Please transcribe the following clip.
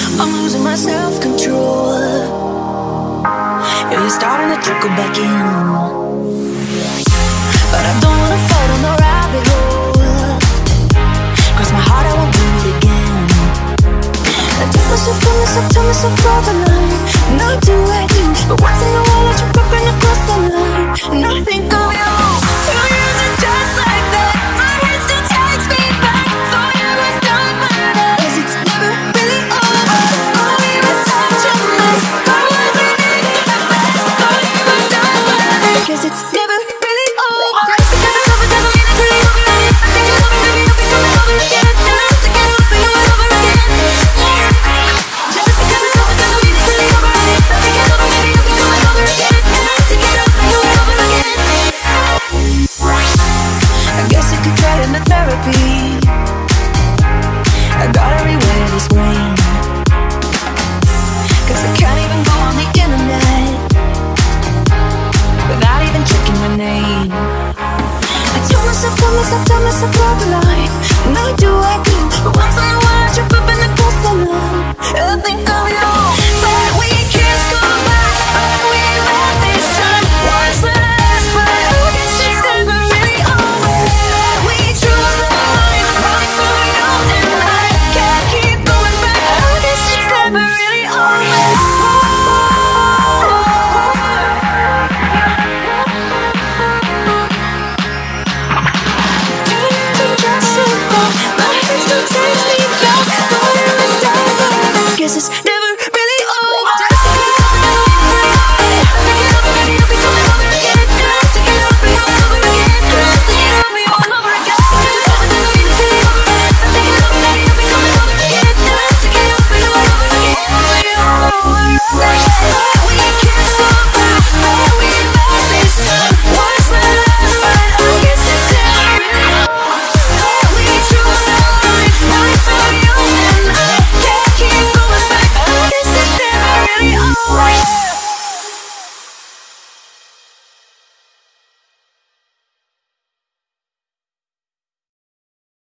I'm losing my self-control. Yeah, you're starting to trickle back in, but I don't wanna fall down the rabbit hole. Cross my heart, I won't do it again. I took myself, told myself, tell myself, draw the line. And I do, but once in a while I trip up and I cross the line. And I think of you.